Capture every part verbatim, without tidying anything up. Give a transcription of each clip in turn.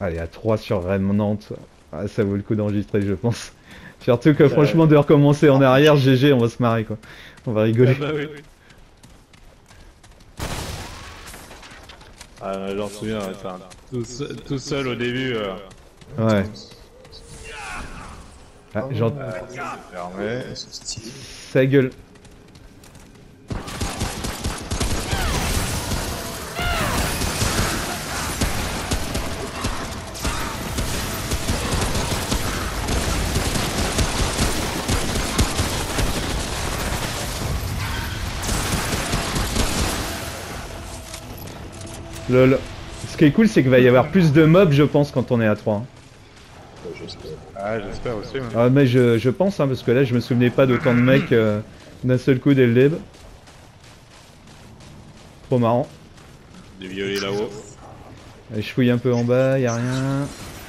Allez, à trois sur Remnant, ah, ça vaut le coup d'enregistrer, je pense. Surtout que franchement, de recommencer en arrière, G G, on va se marrer quoi. On va rigoler. Ah bah oui. Ah, j'en souviens, ouais, ça, tout, seul, tout seul au début. Euh... Ouais. Ah, j'entends. Euh, Sa gueule. Lol. Ce qui est cool, c'est qu'il va y avoir plus de mobs, je pense, quand on est à trois. Hein. Ah, j'espère aussi. Ouais. Ah, mais je, je pense, hein, parce que là, je me souvenais pas d'autant de mecs euh, d'un seul coup dès le début. Trop marrant. Des violets là-haut. Allez, je fouille un peu en bas, y a rien.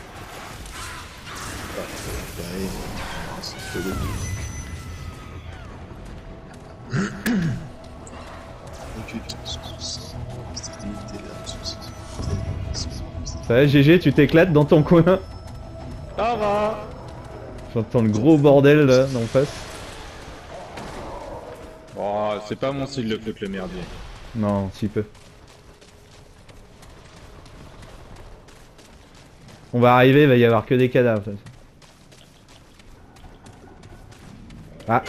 Ça va, G G, tu t'éclates dans ton coin? Ça va. J'entends le gros bordel là, d'en face. Oh, c'est pas mon style de truc le merdier. Non, si peu. On va arriver, il va y avoir que des cadavres. Ah.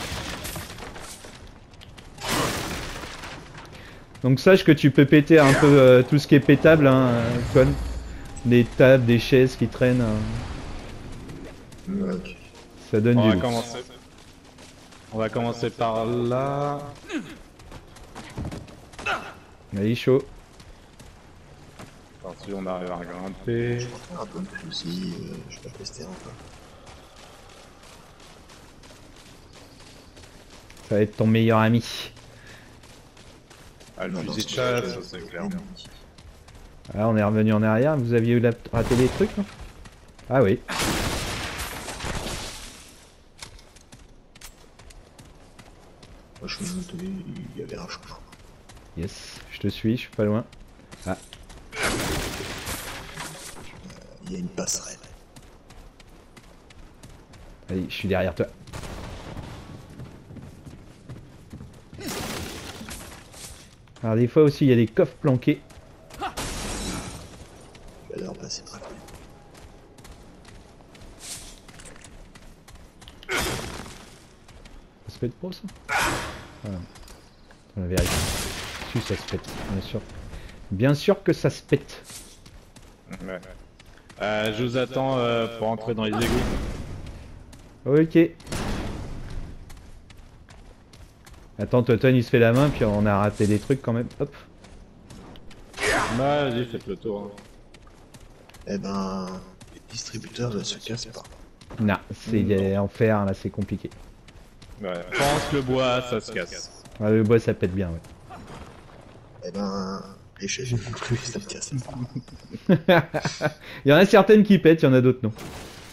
Donc sache que tu peux péter un peu euh, tout ce qui est pétable, hein, euh, Con. Des tables, des chaises qui traînent. Euh... Okay. Ça donne On du va loot. commencer. On va commencer par là. Allez, chaud. Ensuite on arrive à grimper. Je un peu plus aussi, euh, je vais tester un peu. Ça va être ton meilleur ami. Ah, le Non, fusil non, de chasse, ça c'est clair. Ah, on est revenu en arrière, vous aviez eu la... raté des trucs là? Ah oui. Moi je suis monté, il y avait un chemin. Yes, je te suis, je suis pas loin. Ah. Il y a une passerelle. Allez, je suis derrière toi. Alors des fois aussi il y a des coffres planqués. Je vais leur passer par là. Ça se pète pas ça? Voilà. On va vérifier. Si ça se pète, bien sûr. Bien sûr que ça se pète. Ouais. Euh, je vous attends euh, pour entrer dans les égouts. Ok. Attends, Toton il se fait la main, puis on a raté des trucs quand même. Hop. Bah, vas-y, faites le tour. Hein. Eh ben, les distributeurs ne se cassent pas. Non, c'est en fer, là c'est compliqué. Ouais. Pense le bois, ça se casse. Ah, le bois ça pète bien, ouais. Eh ben, les chaises non plus, ça ne casse pas. Il y en a certaines qui pètent, il y en a d'autres non.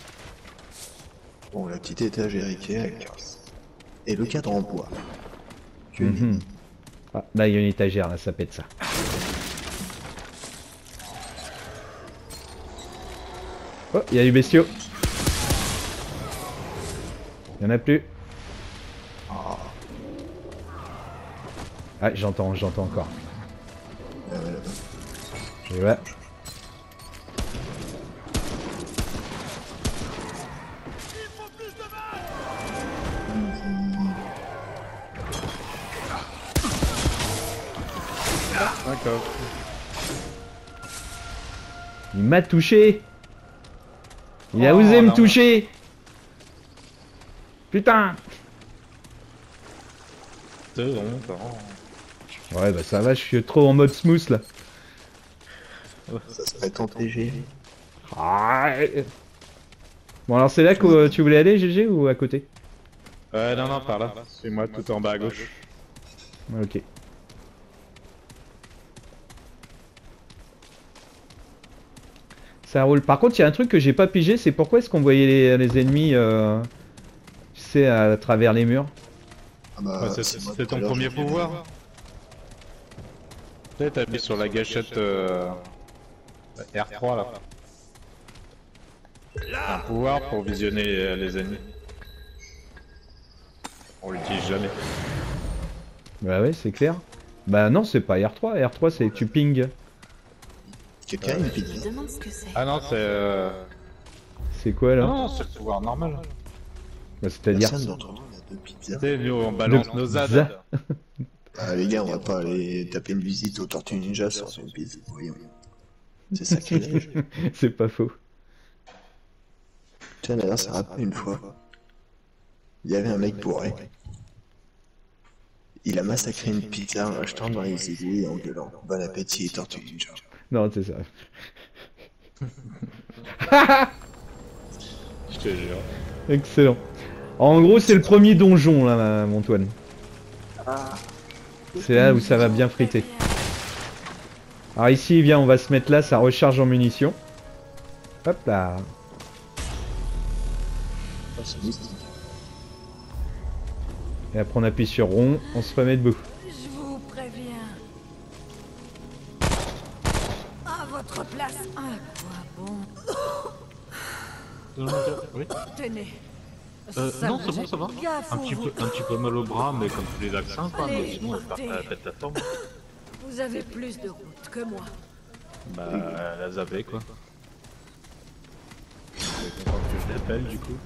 Bon, la petite étagère Ikea, elle casse. Et le cadre en bois. Mm-hmm. Ah, là il y a une étagère, là ça pète ça. Oh, il y a du bestiaux. Il y en a plus. Ah, j'entends, j'entends encore. Ah ouais, là-bas. Et ouais. D'accord. Il m'a touché. Il a Oh, osé me non. toucher. Putain. C'est bon, ça va. Ouais bah ça va, je suis trop en mode smooth là. Ça se met en T G. Ah. Bon alors c'est là que euh, tu voulais aller G G ou à côté? Euh, non, non, par là. C'est moi tout en bas à gauche. Ok. Ça roule. Par contre il y a un truc que j'ai pas pigé, c'est pourquoi est-ce qu'on voyait les, les ennemis euh, tu sais à travers les murs? Ah bah, Ouais, c'est moi, c'est tout à ton l'heure, premier j'en ai vu. pouvoir. Tu sais, t'appuies sur la gâchette euh... R trois là. Un pouvoir pour visionner euh, les ennemis. On l'utilise jamais. Bah ouais, c'est clair. Bah non, c'est pas R trois. R trois, c'est tu ping. Quelqu'un a une Je me pizza? demande ce que c'est. Ah non, c'est... Euh... C'est quoi Ah là? non, c'est le pouvoir normal. Bah, c'est-à-dire. Personne d'entre nous n'a deux pizzas. Tu sais, nous on balance Le nos za. Z. Ah, les gars, on va pas aller taper une visite aux Tortues Ninja sans une pizza. Voyons. C'est sacrilège. C'est pas faux. Tiens, d'ailleurs, ça rappelle une fois. Il y avait un mec bourré. Il a massacré une pizza en achetant dans les égouts et en gueulant. Bon appétit, Tortues Ninja. Non, c'est ça. Je te jure. Excellent. En gros, c'est le premier donjon là, mon Antoine. C'est là où ça va bien friter. Alors ici, viens, on va se mettre là, ça recharge en munitions. Hop là. Oh, c'est mystique. Et après on appuie sur rond, on se remet debout. Je vous préviens. À votre place, à quoi bon? Oui. Tenez. Euh, Ça non, me c'est bon, jette ça va. bien, Un vous, petit, vous. peu, un petit peu mal au bras, mais comme tous les vaccins, quoi. Allez, Mais sinon, on partez. part à la tête de la forme. Vous avez plus de route que moi. Bah, la zappé quoi. C'est content que je l'appelle du coup.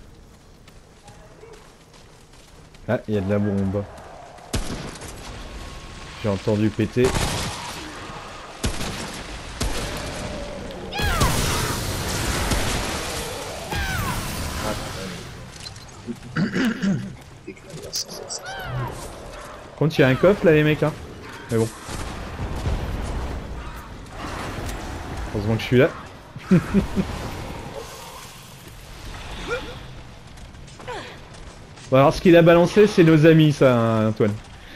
Ah, il y a de la bombe. J'ai entendu péter. Par contre, il y a un coffre là, les mecs. Hein. Mais bon. Heureusement que je suis là. Bon, alors, ce qu'il a balancé, c'est nos amis, ça, hein, Antoine.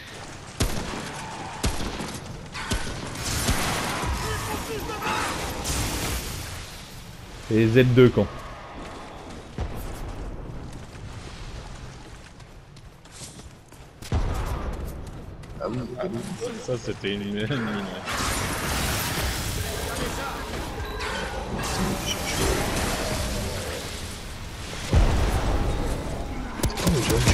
Et Z deux quand. Ah oui, ah oui. Ça c'était une une mine. Oh, mais je-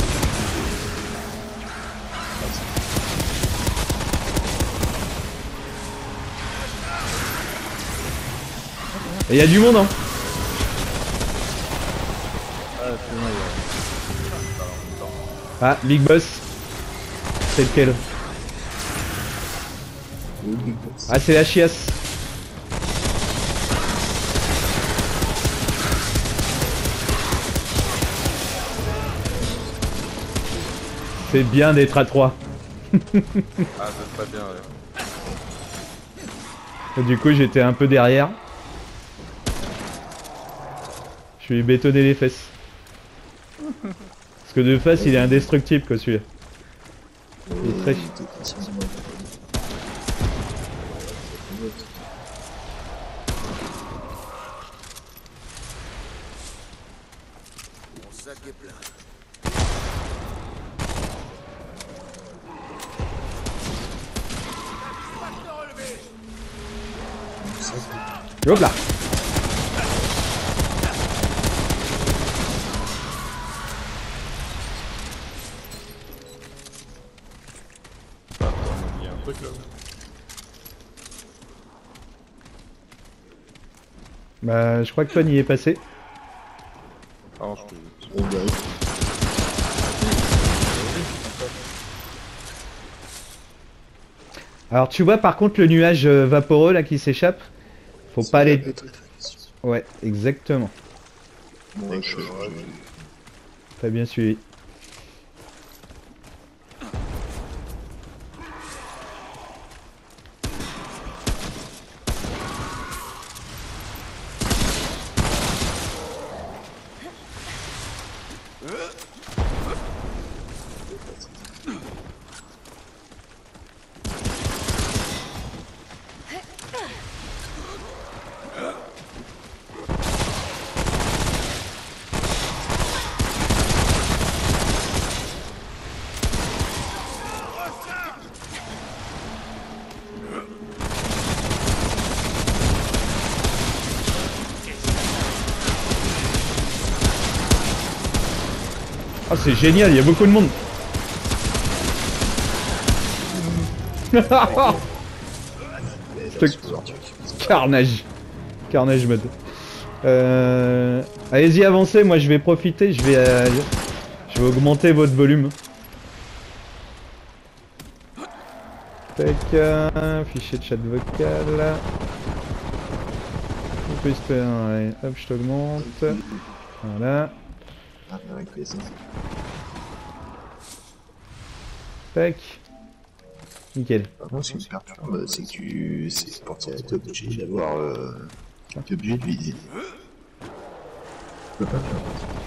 Et il y a du monde, hein. Ah, Big Boss. C'est lequel? oui, Big Boss. Ah, c'est la chiasse. C'est bien d'être à trois. Ah, c'est très bien, ouais. Du coup, j'étais un peu derrière. Je lui ai bétonné les fesses. Parce que de face, il est indestructible, quoi, celui-là. Il est très... Mon sac est plein. Hop là. Il y a un truc là. Bah, je crois que Ton y est passé. Pardon, je peux... On vérifie. Alors, tu vois, par contre, le nuage euh, vaporeux, là, qui s'échappe. Faut pas aller... Très, très, très question. Ouais, exactement. Bon, je, je, T'as bien suivi. Ah, c'est génial, il y a beaucoup de monde. Carnage. Carnage mode. Euh... Allez-y, avancez, moi je vais profiter, je vais, euh... je vais augmenter votre volume. Tac, euh... fichier de chat vocal. Plus, allez, hop, je t'augmente. Voilà. Tac. Nickel. Par contre, ce qui me perturbe, c'est que tu. C'est pour tirer, t'es obligé d'avoir. Euh... T'es obligé de viser. Je peux pas faire.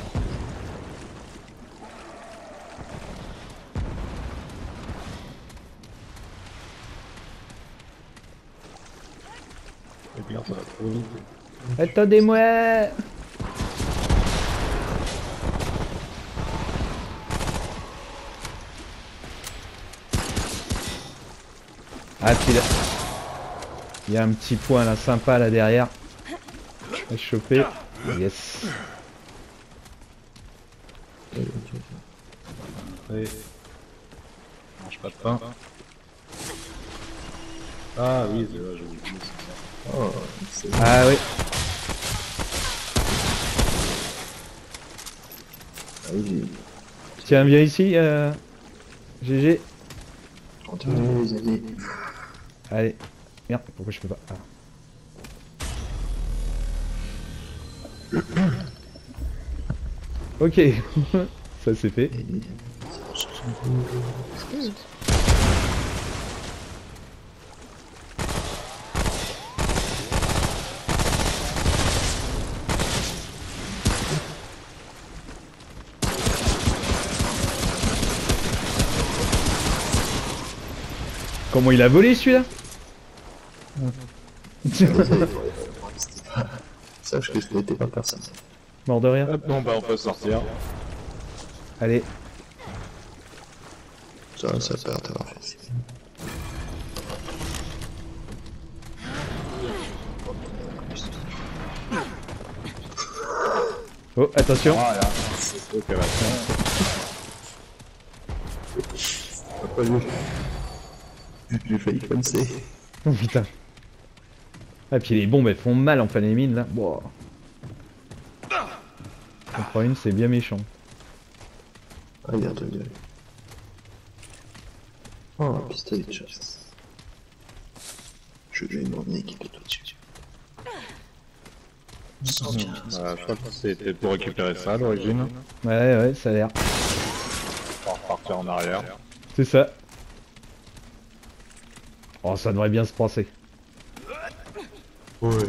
Attendez-moi. Ah, puis là, il y a un petit point là sympa là derrière. À choper. Yes. Oui. Mange pas de pain. Ah oui, c'est vrai, j'ai oublié. Oh, c'est. Ah oui. Ah oui, Tiens, viens ici, euh... G G. continuez les années. Allez. Merde, pourquoi je peux pas. Ah. Ok. Ça c'est fait. Comment il a volé celui-là? Sache que ce n'était pas personne. Mort de rire. Hop, bon bah on peut sortir. Allez. Ça, ça perd t'avoir fait. Oh, attention. Voilà. Ok, là. Pas vu. J'ai failli penser. Oh putain. Ah, puis les bombes elles font mal en plein les mines là. Wow. On prend une, c'est bien méchant. Regarde, regarde. Oh, un pistolet de chasse. Je vais m'en équiper tout de suite. Voilà, je crois que c'était pour récupérer ça à l'origine. Ouais, ouais, ça a l'air. On va repartir en arrière. C'est ça. Oh, ça devrait bien se passer. Ouais.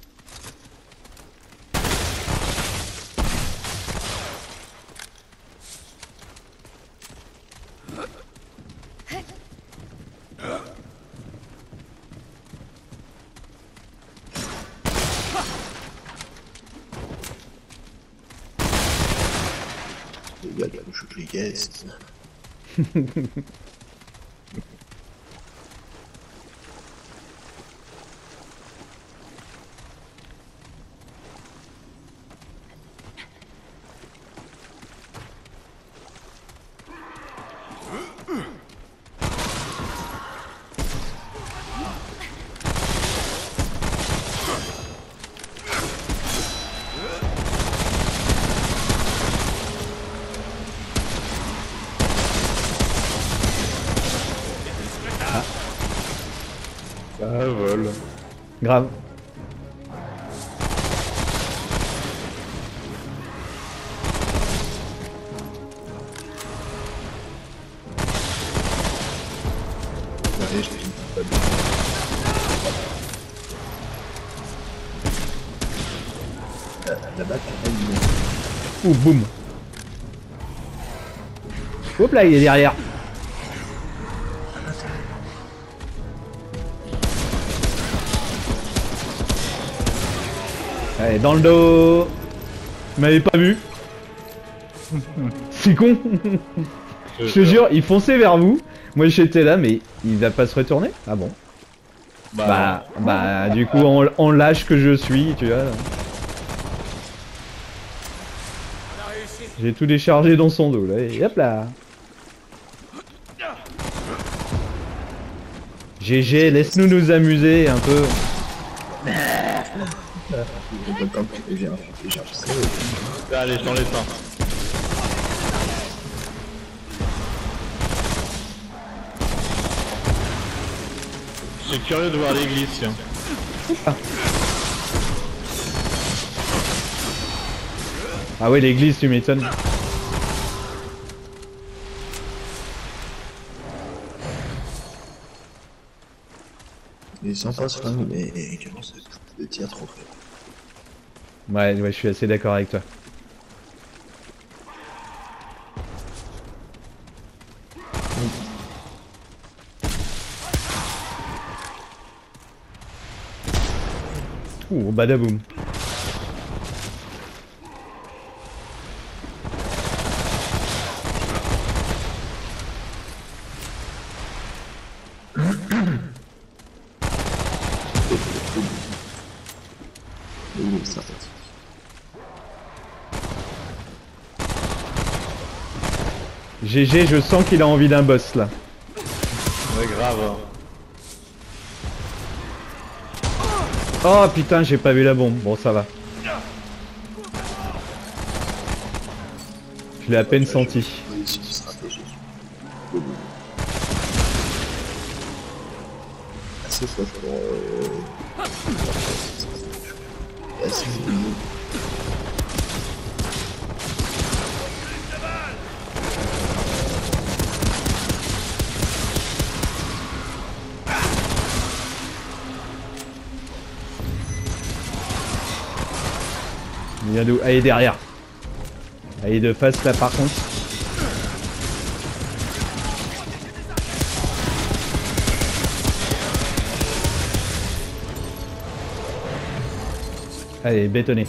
Les gars, là, je les guess. Ça vole. Grave. Allez, je te dis pas bien. La, la batte, elle est. Ouh, boum. Hop là, il est derrière. Allez, dans le dos. Vous m'avez pas vu. C'est con. Je te jure, il fonçait vers vous. Moi j'étais là, mais il va pas se retourner. Ah bon. Bah, Bah, bah, du coup, on, on lâche que je suis, tu vois. J'ai tout déchargé dans son dos là, et hop là. G G, laisse-nous nous amuser un peu. Allez, je t'en laisse un. Je suis curieux de voir l'église, tiens. Ah ouais, l'église, tu m'étonnes. Il est sympa ce flingue, mais il commence à des tirs trop faibles. Ouais, ouais, je suis assez d'accord avec toi. Ouh, badaboum. G G, je sens qu'il a envie d'un boss là. Ouais, grave. Oh putain, j'ai pas vu la bombe. Bon, ça va. Je l'ai à peine senti. Assez fort pour... Euh... Assez fort. Il vient d'où? Ah, il est derrière. Ah, il est de face là par contre. Allez, bétonné.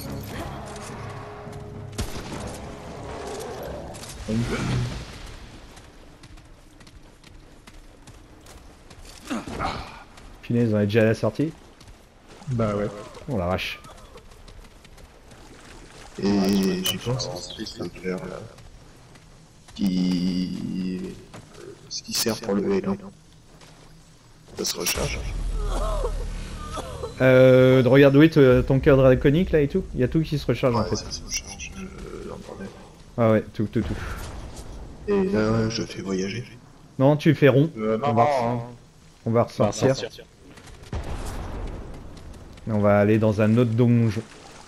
Punaise, on est déjà à la sortie. Bah ouais. Oh la vache. Et j'y pense, c'est un clair là. Qui... Ce qui sert pour le élan. Ça se recharge. Euh, regarde, oui, ton cœur draconique là et tout. Il y a tout qui se recharge Ouais, en fait. ça se recharge euh, dans le bordel. Ah ouais, tout, tout, tout. Et là, je fais voyager. Non, tu fais rond. Euh, non, on, va, non, hein. on va On va ressortir. sortir. Et on va aller dans un autre donjon.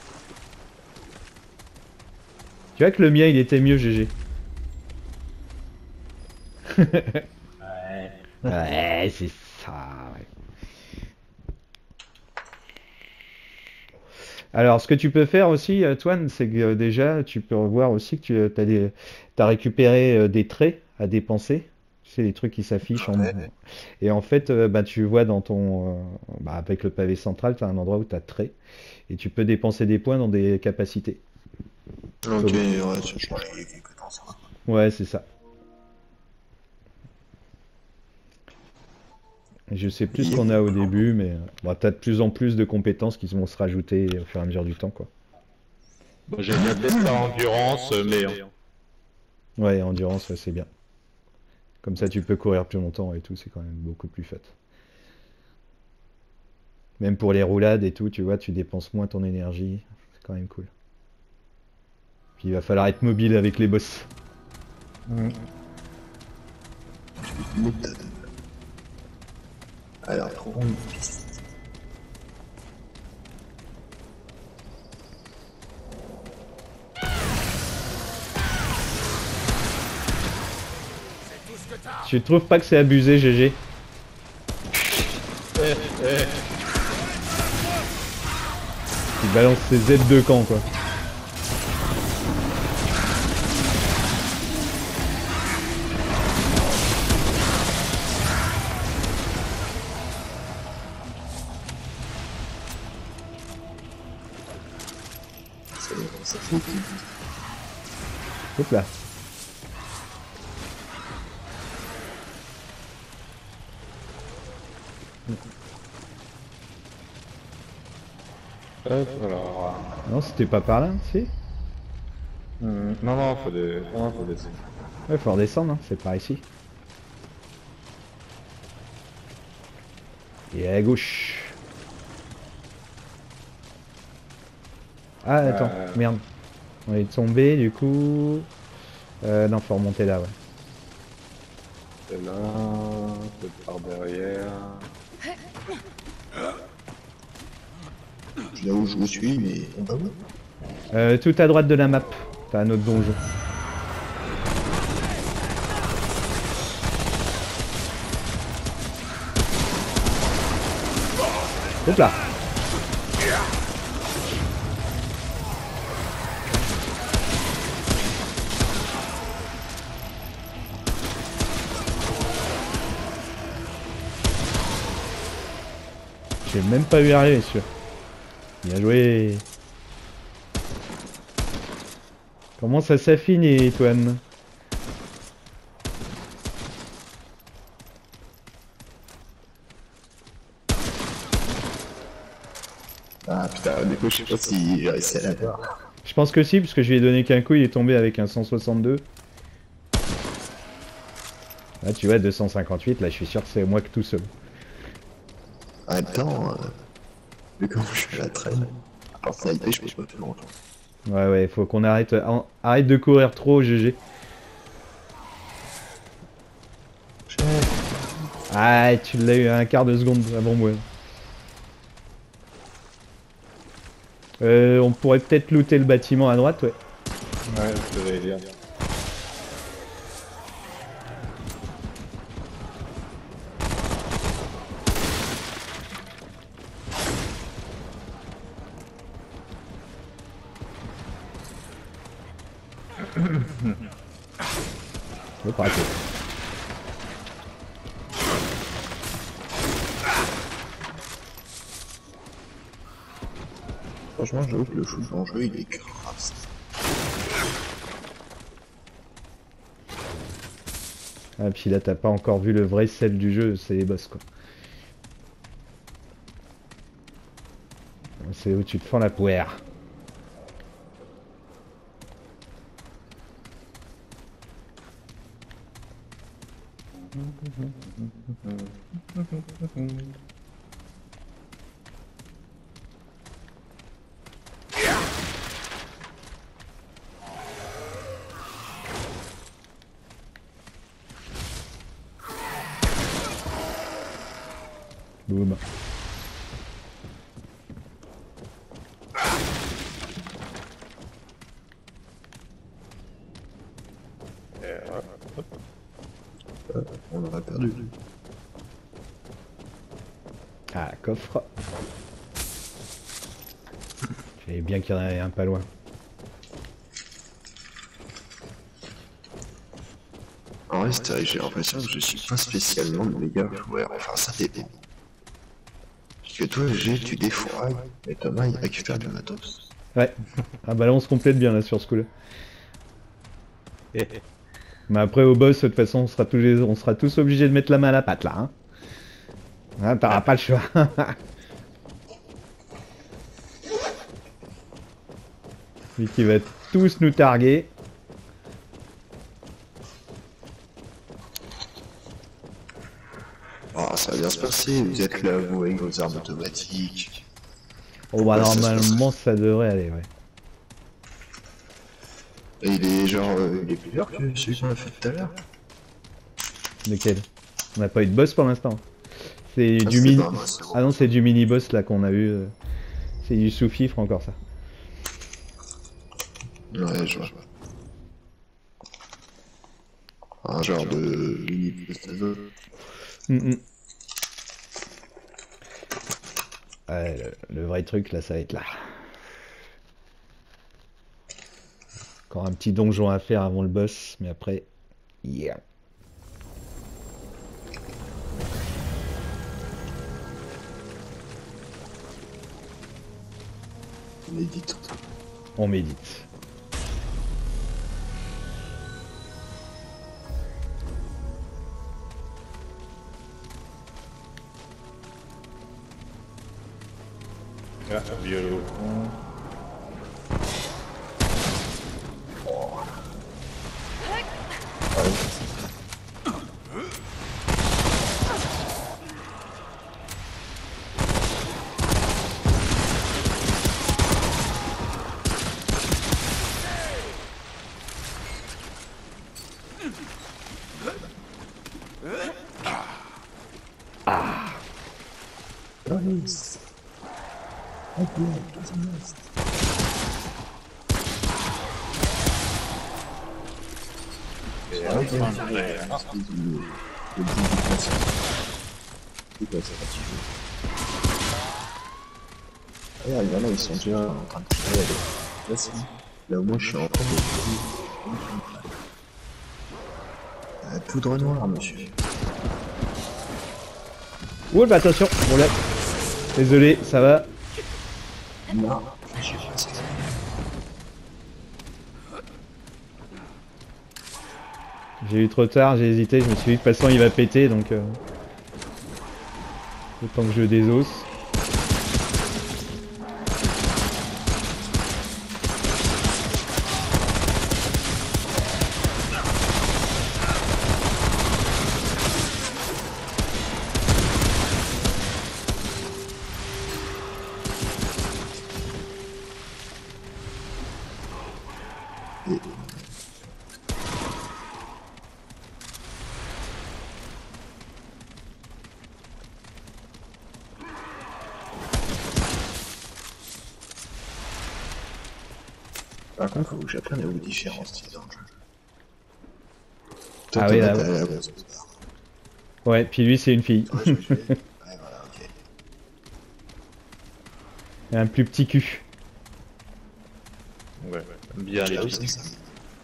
Tu vois que le mien il était mieux, G G. Ouais. Ouais, c'est ça. Ouais. Alors, ce que tu peux faire aussi, Antoine, c'est que euh, déjà, tu peux voir aussi que tu as, des, t'as récupéré euh, des traits à dépenser. C'est les trucs qui s'affichent en... Ouais. Et en fait, euh, bah, tu vois dans ton... euh, bah, avec le pavé central, tu as un endroit où tu as traits. Et tu peux dépenser des points dans des capacités. Ok, ouais, ça change les compétences. Ouais, c'est ça. Je sais plus ce qu'on a au début, mais euh, bon, t'as de plus en plus de compétences qui vont se rajouter au fur et à mesure du temps, quoi. Bon, j'ai bien testé endurance, mais... hein. Ouais, endurance, ouais, c'est bien. Comme ça, tu peux courir plus longtemps et tout, c'est quand même beaucoup plus fat. Même pour les roulades et tout, tu vois, tu dépenses moins ton énergie, c'est quand même cool. Puis il va falloir être mobile avec les boss. Méthode. Alors, trop. Tu trouves pas que c'est abusé, G G? Eh, eh. Il balance ses Z de camp, quoi. Hop là. Hop, alors... Non, c'était pas par là, si? Hmm, Non, non, faut des... non, faut des... Ouais, faut redescendre, hein. C'est par ici. Et à gauche. Ah, attends, Euh. merde. On est tombé, du coup... Euh, non, faut remonter là, ouais. C'est là, c'est par derrière. Je sais où je vous suis, mais on va où? Euh, tout à droite de la map, t'as un autre donjon. Hop là. J'ai même pas vu arriver, sûr. Bien joué. Comment ça s'affine, Toine? Ah putain, du coup, je sais pas si j'ai réussi à l'avoir. Je pense que si, parce que je lui ai donné qu'un coup, il est tombé avec un cent soixante-deux. Là, tu vois, deux cent cinquante-huit, là, je suis sûr que c'est moi que tout seul. En même temps, euh, vu comment je suis à la traîne, à part sniper, je peux pas plus longtemps. Ouais, ouais, faut qu'on arrête, en- arrête de courir trop, G G. Ah, tu l'as eu à un quart de seconde avant moi. Euh, on pourrait peut-être looter le bâtiment à droite, ouais. Ouais, je vais dire. Je pas rater. Franchement, j'avoue que le shoot en jeu, il est grave. Ah, puis là, t'as pas encore vu le vrai sel du jeu, c'est les boss, quoi. C'est où tu te fends la poire. Boum. Euh, on aurait perdu. Ah, coffre. Je savais bien qu'il y en avait un pas loin. En vrai, c'est vrai que j'ai l'impression que je suis pas spécialement le meilleur joueur. Enfin, ça dépend. Parce que toi, G, tu défourailles, mais Thomas, il récupère du matos. Ouais. Ah bah là, on se complète bien, là, sur ce coup-là. Mais après, au boss, de toute façon, on sera tous, les- on sera tous obligés de mettre la main à la pâte, là. Hein. Hein, t'auras pas le choix. Lui qui va tous nous targuer. Oh, ça va bien se passer, vous êtes là, vous, avec vos armes automatiques. Oh bah Ouais, ça se normalement, ça devrait aller, ouais. Et il est genre, euh, il est plus dur que celui qu'on a fait tout à l'heure. Lequel? On n'a pas eu de boss pour l'instant. C'est Ah, du c'est mini... pas un boss. Ah non, c'est du mini-boss, là, qu'on a eu. euh. C'est du sous-fifre, encore, ça. Ouais, je vois. Un genre de mini boss. Mm, mm. Ouais, le, le vrai truc, là, ça va être là. Encore un petit donjon à faire avant le boss, mais après... Yeah. Médite. On médite. Ah, violon. Et enfin, je l'ai- ah. Regarde, il y en a, ils sont déjà en train de tirer. Là, c'est... Là, au moins, je suis en train de... Euh, poudre noire, monsieur. Ouh, bah attention, bon là. Désolé, ça va. Non, je sais pas, c'est ça. J'ai eu trop tard, j'ai hésité, je me suis dit de toute façon il va péter donc... Euh... Autant que je désosse. Par contre, faut que j'apprenne à vous différencier dans le jeu. Ah oui, là, t'as ouais. la grosse barre. Ouais, puis lui c'est une fille. Ouais, je me fais- ouais, voilà, ok. Et un plus petit cul. Ouais, bien les Ah oui, petits. c'est ça.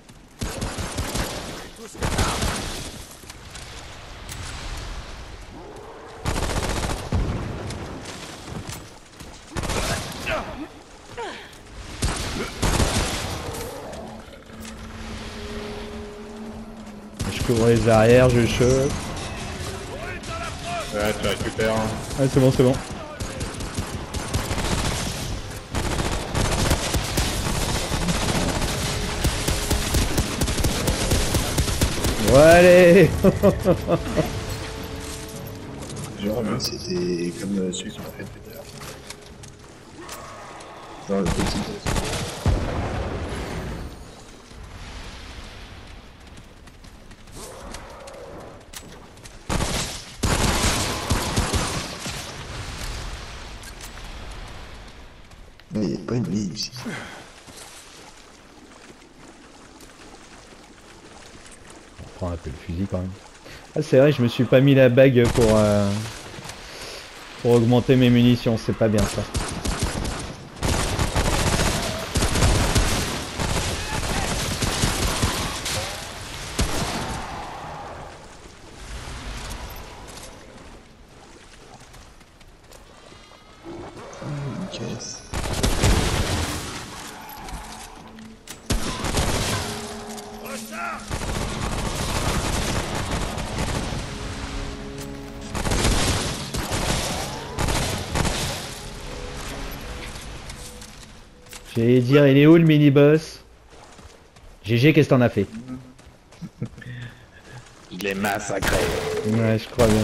Je couvre les arrières, je chope. Ouais, tu récupères. hein. Ah c'est bon, c'est bon. Bon, allez. Genre, moi, c'était comme euh, celui qu'on a fait tout à l'heure. Genre le petit. Mais il n'y a pas une ligne ici. On prend un peu le fusil quand même. Ah c'est vrai, je me suis pas mis la bague pour, euh, pour augmenter mes munitions, c'est pas bien ça. Une caisse. J'allais dire, il est où le mini-boss? G G, qu'est-ce que t'en as fait? Il est massacré. Ouais, je crois bien.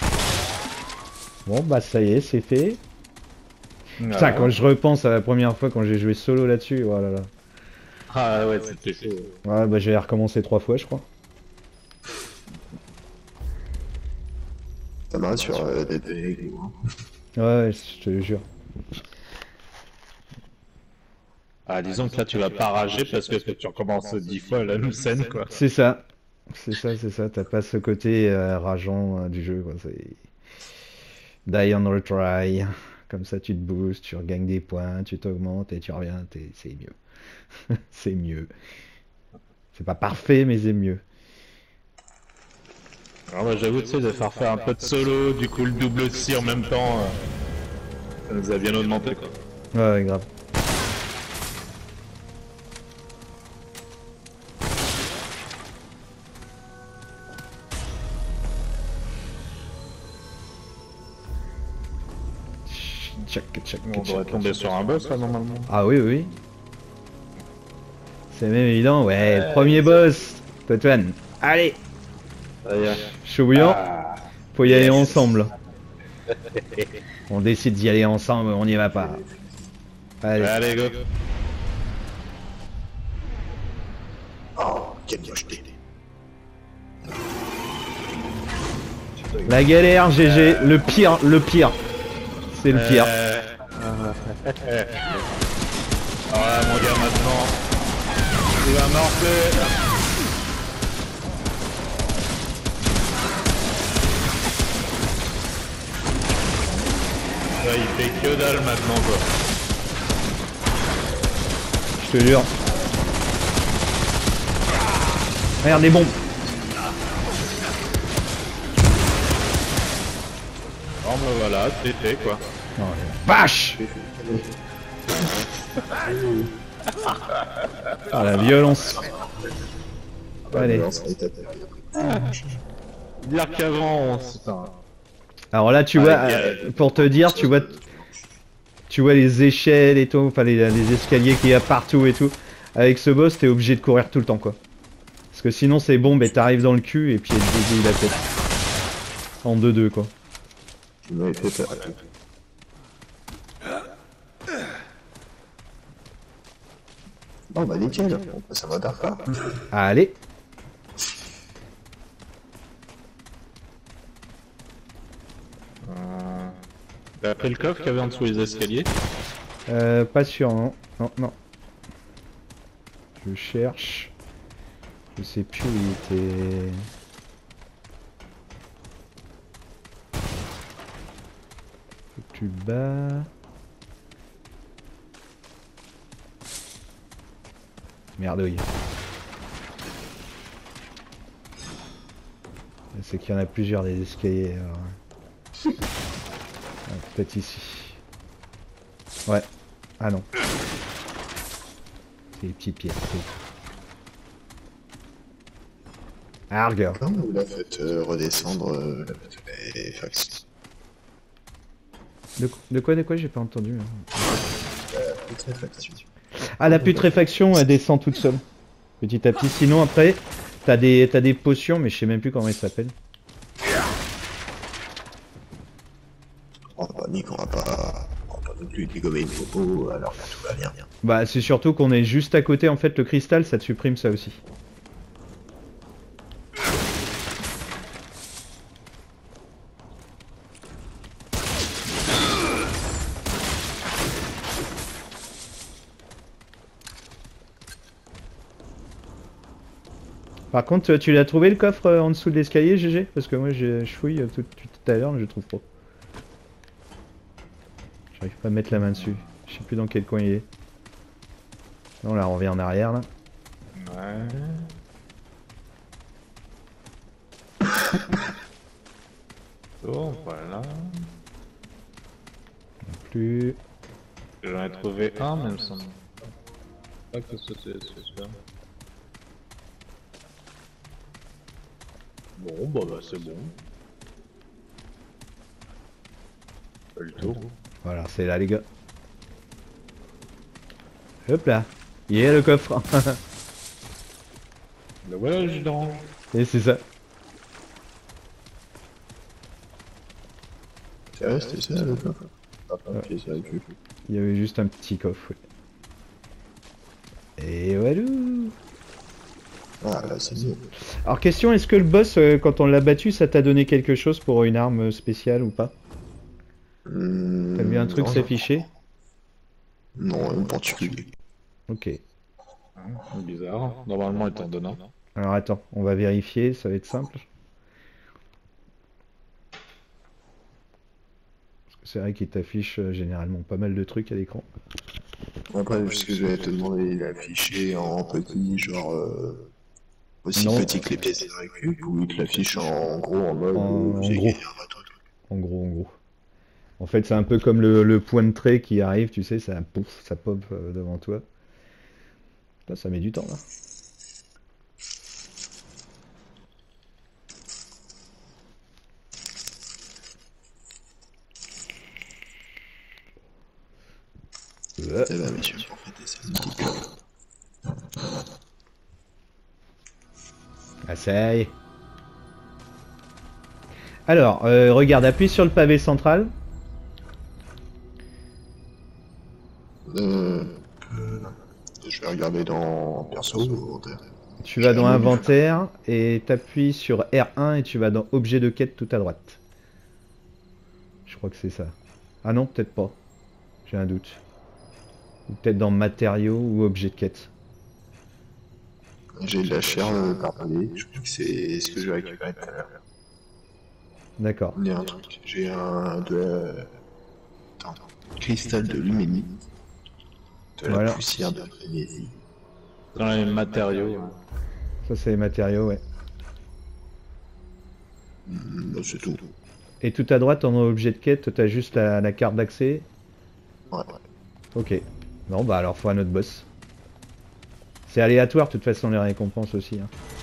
Bon, bah ça y est, c'est fait. Putain, quand je repense à la première fois quand j'ai joué solo là-dessus, oh là là. Ah ouais, c'était chaud. Ouais, bah j'ai recommencé trois fois, je crois. Ça me rassure euh, d'être avec vous. hein. Ouais, ouais, je te le jure. Ah, disons que là, tu vas pas rager parce que tu recommences dix fois la même scène, quoi. C'est ça. C'est ça, c'est ça. T'as pas ce côté euh, rageant euh, du jeu, quoi. C'est... Die on retry. Comme ça, tu te boostes, tu regagnes des points, tu t'augmentes et tu reviens. t'es- C'est mieux. C'est mieux. C'est pas parfait, mais c'est mieux. Alors, bah, j'avoue, tu sais, de faire faire un peu de solo, du coup, le double aussi en même temps, euh, ça nous a bien augmenté, quoi. Ouais, ouais, grave. Tchac, tchac, On devrait tchac. tomber sur un boss, là, normalement. Ah oui, oui. C'est même évident, ouais. Le premier boss. Totuan. Allez, Ça y est. chaud bouillant. Ah, Faut y aller ensemble. On décide d'y aller ensemble, on n'y va pas. Allez. allez, go. Oh, quelle mocheté. La galère, G G. Le pire, le pire. C'est le pire. Euh, Voilà mon gars maintenant. Il va morfler. Là, il fait que dalle maintenant quoi. Je te jure. Regarde les bombes. Bon ben voilà, c'est fait quoi. Oh, vache. Ah la violence. Allez. Dire qu'avant, on... Putain. Alors là, tu Ah, vois, les gars, euh, pour te dire, tu vois, tu vois les échelles et tout, enfin les, les escaliers qu'il y a partout et tout. Avec ce boss, t'es obligé de courir tout le temps, quoi. Parce que sinon, ces bombes, et t'arrives dans le cul et puis elle te dégoûte la tête. En deux deux, quoi. Tu m'avais fait peur. Bon bah nickel, on passe à mode hardcore. Allez. Euh... T'as pris le coffre qu'il y avait en dessous les escaliers? Euh, pas sûr, non. Non, non. Je cherche. Je sais plus où il était. Faut que tu bats. Merdouille. C'est qu'il y en a plusieurs des escaliers. Alors... Ah, peut-être ici. Ouais. Ah non. C'est les petites pièces. Argue. Comment vous la faites euh, redescendre euh, les factions? De, de quoi, de quoi, j'ai pas entendu. Hein. La putréfaction. Ah, la putréfaction, elle descend toute seule. Petit à petit. Sinon, après, t'as des, t'as des potions, mais je sais même plus comment elles s'appellent. On va pas dire qu'on va pas... On va pas non plus dégommer une popo alors que tout va bien. Bah, c'est surtout qu'on est juste à côté. En fait, le cristal, ça te supprime ça aussi. Par contre, tu l'as trouvé le coffre euh, en dessous de l'escalier, G G? Parce que moi, je fouille euh, tout, tout à l'heure, mais je le trouve pas. J'arrive pas à mettre la main dessus. Je sais plus dans quel coin il est. Non, là, on revient en arrière, là. Ouais. Bon, voilà. Non plus. J'en ai trouvé un, même sans. Pas que ce c'est ça. Bon, bah, bah c'est bon. Pas le tour. Voilà, c'est là, les gars. Hop là. Il y a le coffre. Bah voilà, le gidon. Et c'est ça. C'est vrai, c'était ça le coffre? Ah, pas Ouais. pied, ça aurait pu. Il y avait juste un petit coffre, oui. Et voilà. Ah là c'est mieux. Alors, question, est-ce que le boss, euh, quand on l'a battu, ça t'a donné quelque chose pour une arme spéciale ou pas? Mmh, T'as vu un truc non, s'afficher? Non, en particulier. Ok. Bizarre. Normalement, il t'en donne un. Alors attends, on va vérifier, ça va être simple. Parce que c'est vrai qu'il t'affiche euh, généralement pas mal de trucs à l'écran. Après, ce que je vais te demander, il est affiché en petit, genre euh, aussi Non. petit que les pièces de récup, ou il te l'affiche en gros en mode En- euh, en j'ai gros. gagné un vrai truc. En gros, en gros. En fait, c'est un peu comme le, le point de trait qui arrive, tu sais, ça pouf, ça pop euh, devant toi. Là, ça met du temps là. Euh, Eh ben messieurs, pour fêter cette petite Ah, ça y est. Alors, euh, regarde, appuie sur le pavé central. Euh, euh, je vais regarder dans perso ou inventaire. Tu vas dans inventaire et t'appuies sur R un et tu vas dans objet de quête tout à droite. Je crois que c'est ça. Ah non, peut-être pas. J'ai un doute. Ou peut-être dans matériaux ou objet de quête. J'ai de la chair euh, barbelée, je crois que c'est ce que je vais récupérer tout à l'heure. D'accord. Il y a un truc, j'ai un de la... Attends, cristal de luménite, de la Voilà. poussière de frénésie. Dans les matériaux. Ça c'est les matériaux, ouais. Hmm, bah, c'est tout. Et tout à droite, en objet de quête, t'as juste la, la carte d'accès. Ouais. Ok. Non, bah alors faut un autre boss. C'est aléatoire, de toute façon, les récompenses aussi. Hein.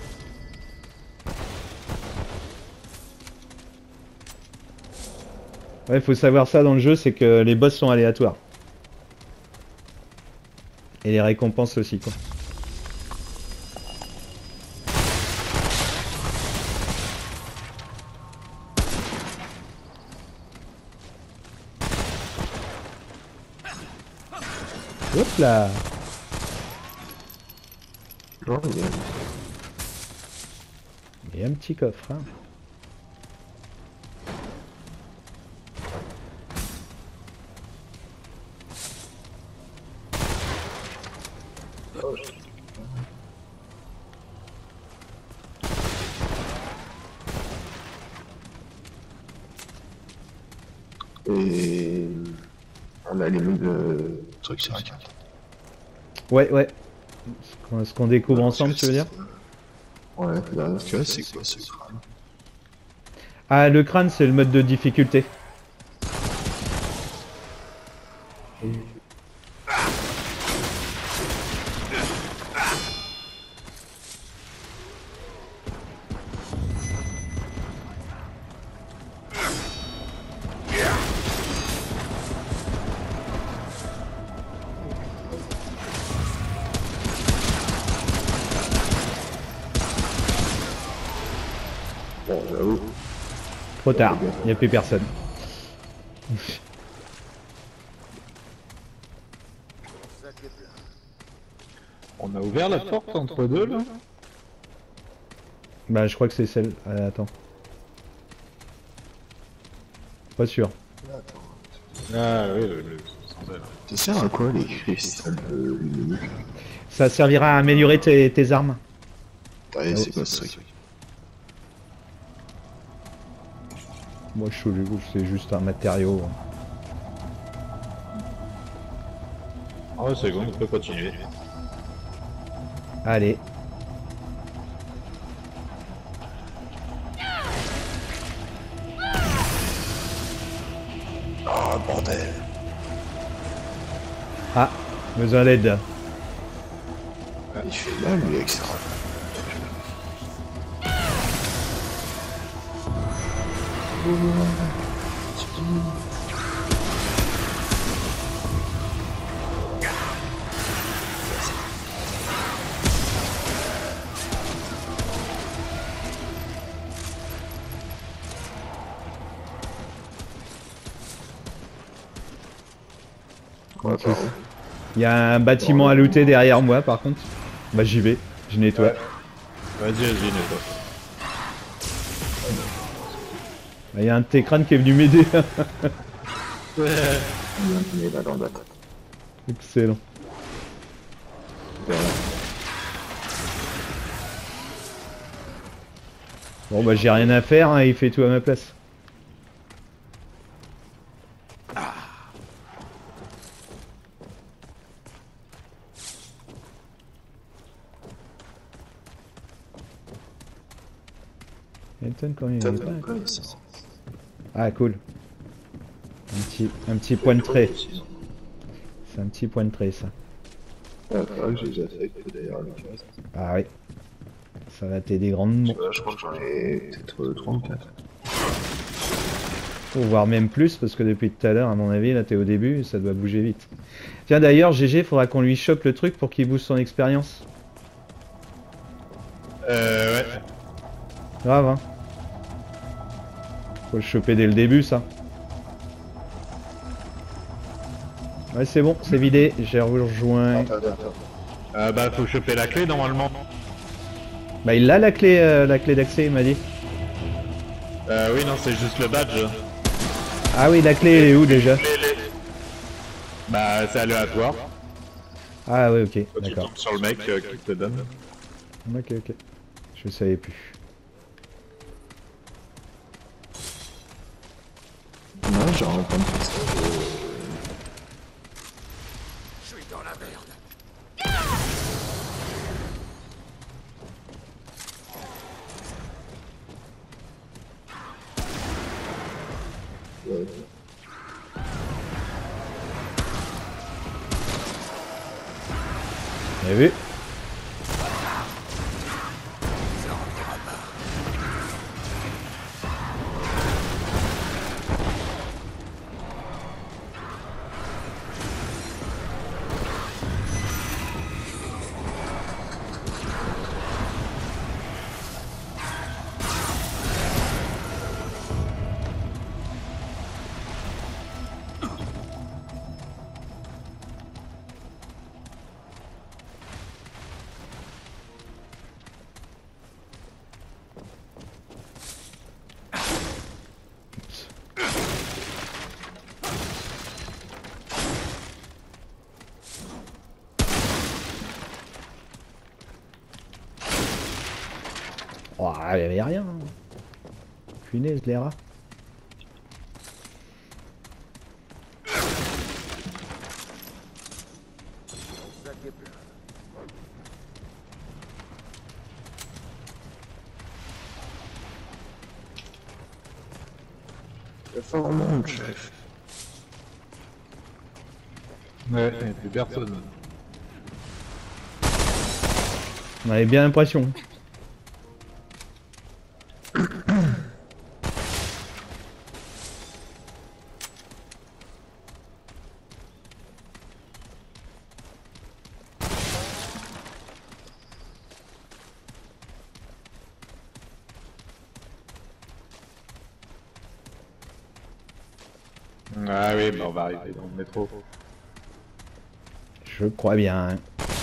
Ouais, faut savoir ça dans le jeu, c'est que les boss sont aléatoires. Et les récompenses aussi, quoi. Hop là! Non, il y a... Il y a un petit coffre, hein. Et... On a les mêmes euh, trucs sur la carte. Ouais, ouais. Ce qu'on- Ce qu'on découvre ensemble, tu veux dire? Ouais, là, parce que là, c'est quoi ce crâne? Ah, le crâne, c'est le mode de difficulté. Bon, j'avoue. Trop tard, il n'y a plus personne. On a ouvert la porte entre deux là. Bah, je crois que c'est celle. Ah, attends. Pas sûr. Ah oui, le, le... Ça sert à quoi les cristals de lumineux? Ça servira à améliorer tes, tes armes. Ouais, c'est quoi ce truc? Moi, je suis c'est juste un matériau. Ah ouais, c'est bon, on peut continuer. Allez. Oh bordel! Ah, besoin d'aide. Il fait mal lui avec ça. Ouais, pardon. Il y a un bâtiment à looter derrière moi, par contre. Bah, j'y vais. Je nettoie. Vas-y, vas-y, nettoie. Il y a un de tes crânes qui est venu m'aider. Il est là dans la tête. Excellent. Bon, bah, j'ai rien à faire, hein, il fait tout à ma place. Elton, quand il est pas. Ah, cool. Un petit, un petit point de trait. C'est un petit point de trait, ça. Ah, que j'ai déjà fait d'ailleurs avec le reste. Ah oui. Ça va t'aider grandement. Là, je crois que j'en ai peut-être trente-quatre. Ou voire même plus, parce que depuis tout à l'heure, à mon avis, là t'es au début, ça doit bouger vite. Tiens, d'ailleurs, G G, faudra qu'on lui chope le truc pour qu'il booste son expérience. Euh, ouais. Grave, hein. Faut le choper dès le début, ça. Ouais, c'est bon, c'est vidé, j'ai rejoint. Euh, bah, faut choper la clé normalement. Bah, il a la clé, euh, la clé d'accès, il m'a dit. Euh, oui, non, c'est juste le badge. Ah oui, la clé elle est où déjà? Bah, c'est aléatoire. Ah ouais, ok, Toi, tu d'accord. tombes sur le mec euh, qui te donne. Ok, ok. Je savais plus. Non, j'ai entendu ça. Ouais. Vous avez vu? Oh, il y avait rien. Punaise, les rats. Il y a fort monde, chef. Ouais, et plus personne. On avait bien l'impression. Ah oui, bah on va arriver dans le métro. Je crois bien.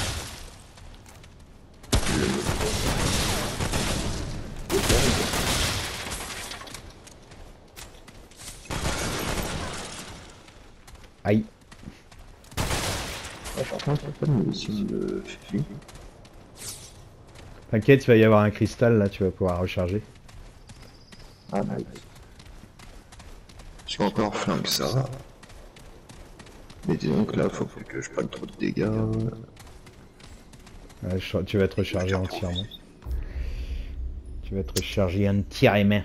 Aïe. Ah, par contre, il n'y a pas de munitions de fusil. T'inquiète, il va y avoir un cristal là, tu vas pouvoir recharger. Ah, nice. J'ai encore flingue ça va. Mais disons que là, faut plus que je prenne trop de dégâts. Ouais, je- tu vas te recharger entièrement. Tu vas te recharger entièrement.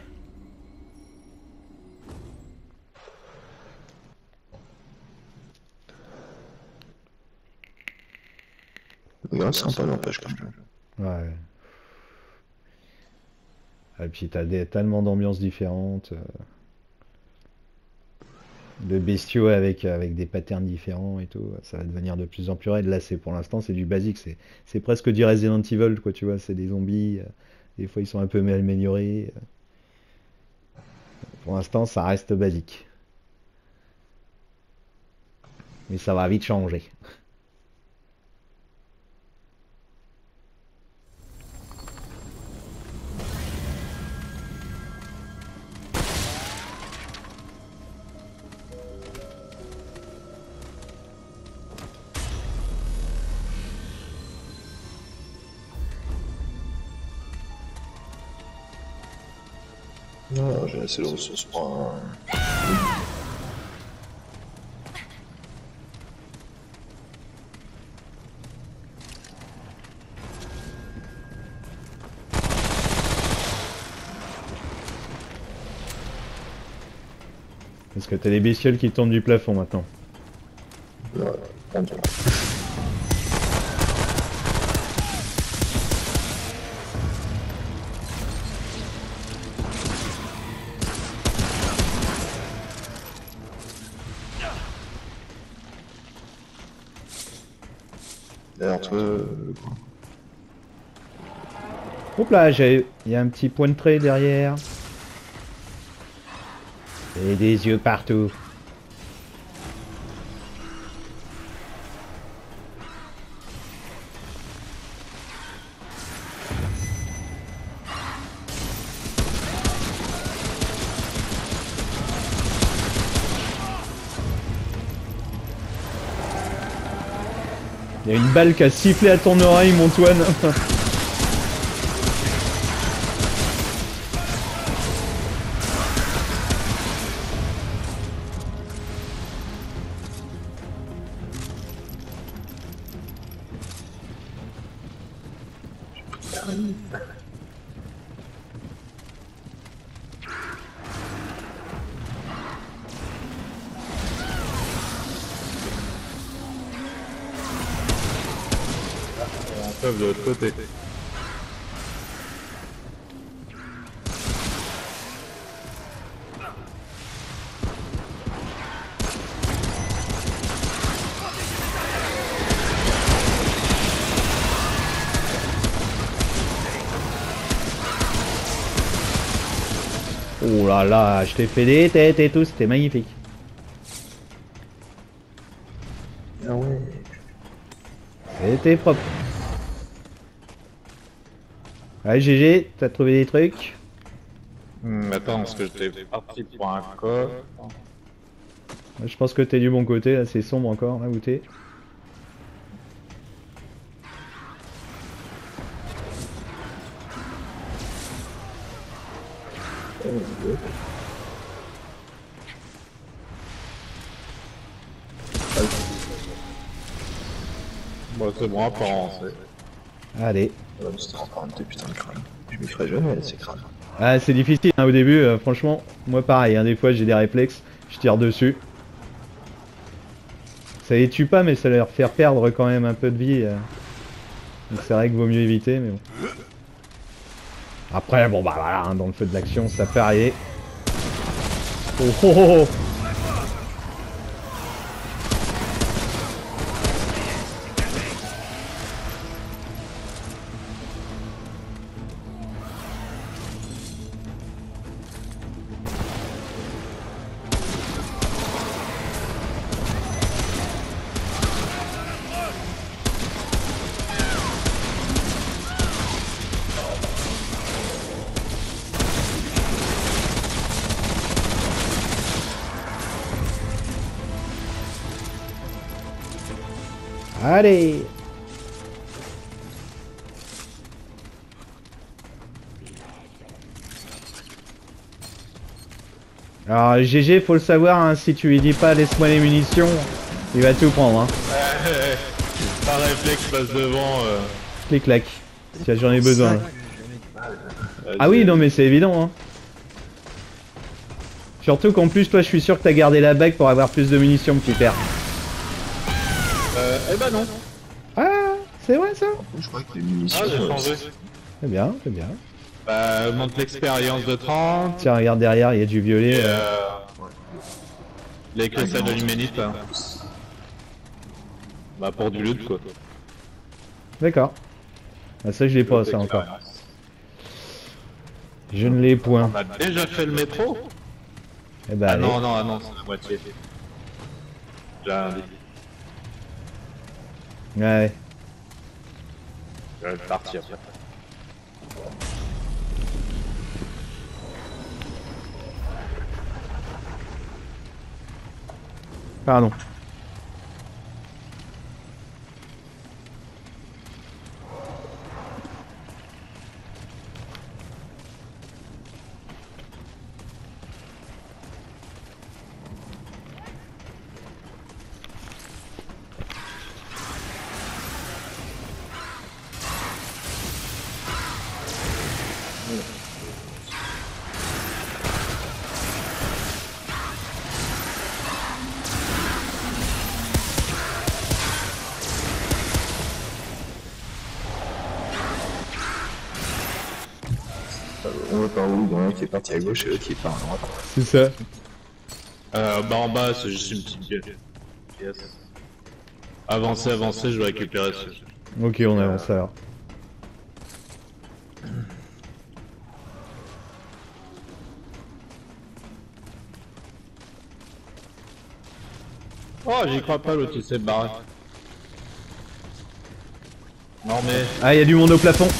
Ouais, sympa n'empêche quand même. Ouais. Et puis t'as des, tellement d'ambiances différentes. euh, de bestiaux avec, avec des patterns différents et tout. Ça va devenir de plus en plus raide. Là, c'est pour l'instant, c'est du basique. C'est, c'est presque du Resident Evil, quoi, tu vois. C'est des zombies. euh, Des fois, ils sont un peu améliorés. euh. Pour l'instant, ça reste basique. Mais ça va vite changer. Non, j'ai assez de ressources pour un... Parce que t'as des bestioles qui tombent du plafond maintenant. Ouais, on dirait. D'ailleurs, toi, euh, quoi. Hop là, j'ai... il y a un petit point de trait derrière. Et des yeux partout. Il y a une balle qui a sifflé à ton oreille, mon Toine. De l'autre côté. Oh là là, je t'ai fait des têtes et tout, c'était magnifique. Ah ouais. C'était propre. Ouais, G G, t'as trouvé des trucs? Hmm, attends, parce que j'étais parti pour un coffre. Je pense que t'es du bon côté, là c'est sombre encore, là où t'es. Bon, c'est bon, après on sait. Allez. Ouais, mais c'était encore un de tes putains de crânes. Je m'y ferai jamais ces crânes. Ah, c'est difficile hein, au début, euh, franchement. Moi pareil, hein, des fois j'ai des réflexes, je tire dessus. Ça les tue pas, mais ça leur fait perdre quand même un peu de vie. euh. Donc c'est vrai qu'il vaut mieux éviter, mais bon. Après, bon bah voilà, hein, dans le feu de l'action, ça peut arriver. Oh oh oh, oh. Allez. Alors G G, faut le savoir, hein, si tu lui dis pas laisse-moi les munitions, il va tout prendre. Hein. Par réflexe, je passe devant. Euh... Clic clac. Tiens, j'en ai besoin. Là. Ah oui, non mais c'est évident. Hein. Surtout qu'en plus, toi, je suis sûr que t'as gardé la bague pour avoir plus de munitions que tu perds. Euh, eh ben non. Ah, c'est vrai ça? Je crois que les munitions. Ah, j'ai changé. C'est bien, c'est bien. Bah, monte l'expérience de trente. Tiens, regarde derrière, il y a du violet. Et euh. euh... Les cristalles de l'humanité. Hein. Bah, pour du loot quoi. D'accord. Ah, ça, je l'ai pas, ça encore. Je ne l'ai point. On a déjà fait le métro? Eh ben, Ah allez. non, non, ah non, c'est la moitié. J'ai rien dit. Ouais. Je vais partir. Pardon. On va par où? Il y en a un qui est parti à gauche et l'autre qui part à droite. C'est ça. Euh, bah en bas, c'est juste une petite pièce. Yes. Avancez, avancez, je vais récupérer ce. Ok, on avance alors. Oh, j'y crois pas, l'autre il s'est barré. Non mais... Ah, il y a du monde au plafond.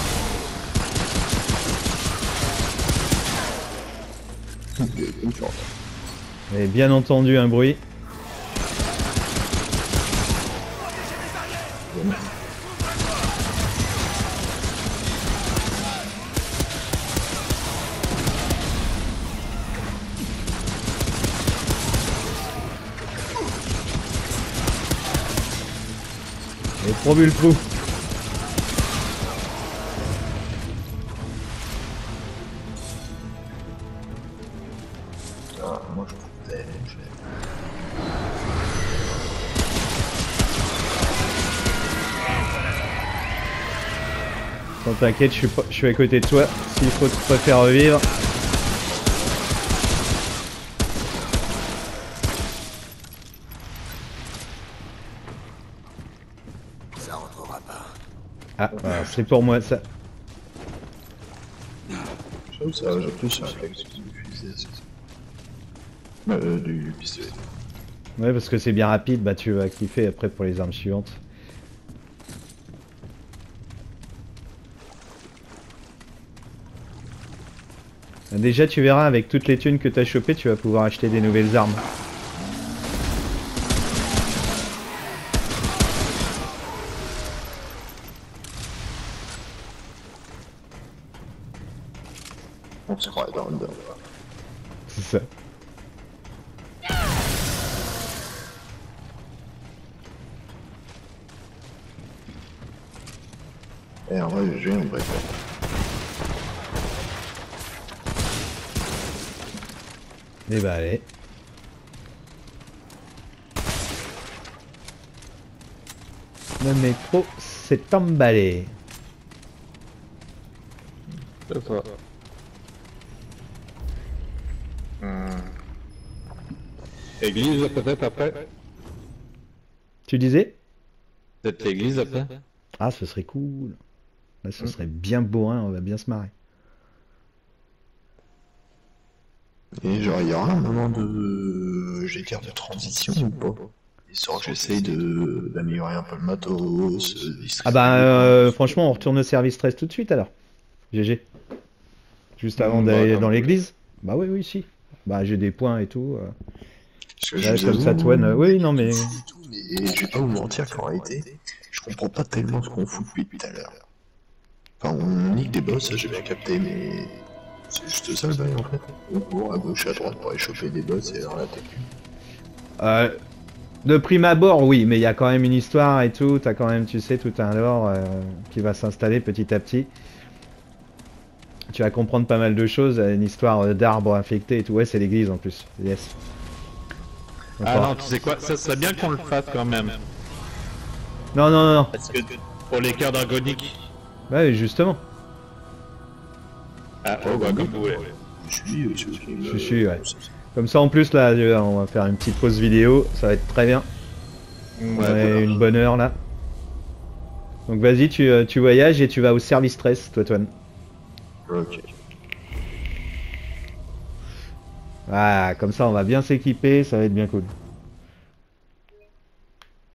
Et bien entendu un bruit. Et trop vu le trou. Ah, moi je protège. Attends, t'inquiète, je suis, pas- je suis à côté de toi. S'il faut te faire revivre. Ça rentrera pas. Ah, voilà, c'est pour moi ça. J'avoue, ça j'ai plus sur réflexe du fusil. Euh, du pistolet. Ouais, parce que c'est bien rapide, bah tu vas kiffer après pour les armes suivantes. Déjà, tu verras, avec toutes les thunes que t'as chopées, tu vas pouvoir acheter des nouvelles armes. On se croit dans le dos. C'est ça. Et en vrai, le jeu, on préfère. Et bah allez. Le métro s'est emballé. C'est ça. Hum. Église peut-être après. Tu disais? Peut-être l'église après. Ah, ce serait cool. Là, ce serait bien bourrin, on va bien se marrer. Et genre, il y aura un moment de. J'ai dire de transition ou pas? Histoire que j'essaye de d'améliorer un peu le matos. euh, distribuer- Ah bah euh, franchement, on retourne au service treize tout de suite alors. G G. Juste avant Mmh, d'aller bah, dans non. l'église. Bah oui, oui, si. Bah j'ai des points et tout. euh. Parce que Là, je vous comme ça, avoue, Toine, euh, oui, non, mais- et tout, mais je vais pas vous mentir qu'en réalité, je comprends pas tellement ce qu'on fout depuis tout à l'heure. Enfin, on nique des boss, j'ai bien capté, mais c'est juste ça le bail en fait. On court à gauche, à droite pour aller choper des boss et alors là t'es cul. Euh, de prime abord, oui, mais il y a quand même une histoire et tout. T'as quand même, tu sais, tout un lore euh, qui va s'installer petit à petit. Tu vas comprendre pas mal de choses. Une histoire euh, d'arbres infectés et tout. Ouais, c'est l'église en plus. Yes. Ah Encore. non, tu sais quoi, ça serait bien qu'on le fasse quand même. non, non, non, non. Parce que pour les cœurs dragoniques. Ouais, justement. Ah, oh, bah, comme vous voulez. Je suis, euh, je suis, Je suis, ouais. Comme ça, en plus, là, euh, on va faire une petite pause vidéo. Ça va être très bien. On Ouais, a voilà. une bonne heure là. Donc vas-y, tu, euh, tu voyages et tu vas au service treize, toi, Toine. Ok. Ah, comme ça, on va bien s'équiper. Ça va être bien cool.